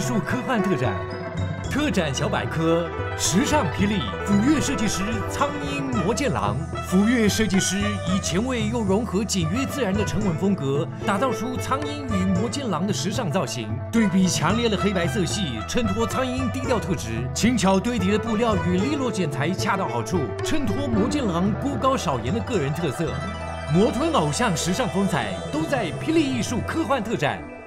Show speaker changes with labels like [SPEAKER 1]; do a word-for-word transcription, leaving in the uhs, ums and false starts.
[SPEAKER 1] 术科幻特展，特展小百科：时尚霹雳府岳设计师苍鹰魔剑郎。府岳设计师以前卫又融合简约自然的沉稳风格，打造出苍鹰与魔剑郎的时尚造型。对比强烈的黑白色系，衬托苍鹰低调特质；轻巧堆叠的布料与利落剪裁恰到好处，衬托魔剑郎孤高少颜的个人特色。魔吞偶像时尚风采，都在霹雳艺术科幻特展。